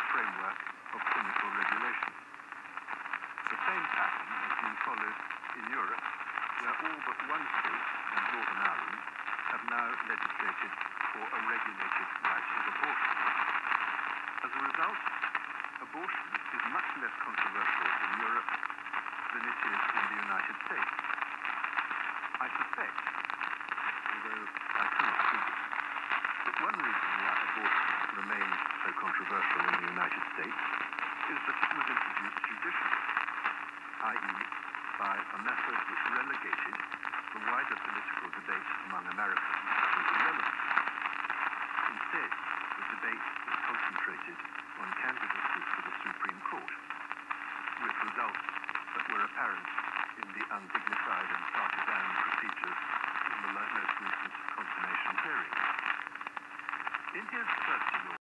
framework of clinical regulation. The same pattern has been followed in Europe, where all but one state and Northern Ireland have now legislated for a regulated right of abortion. As a result, abortion is much less controversial in Europe than it is in the United States. I suspect, although I cannot prove it, that one reason why abortion remains so controversial in the United States is that it was introduced judicially, i.e. by a method which relegated the wider political debate among Americans to irrelevance. Instead, the debate was concentrated on candidacy for the Supreme Court, with results that were apparent in the undignified and partisan procedures in the most recent confirmation hearing. In his first